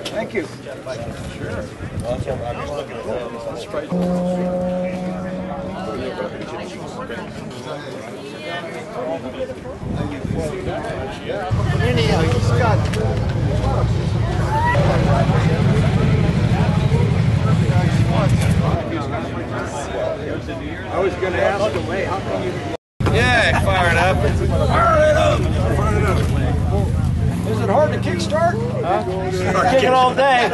Thank you. Sure. I was going to ask him, hey, how come you... Yeah, fire it up. Fire it up. Fire it up. Is it hard to kickstart? Kick it all day.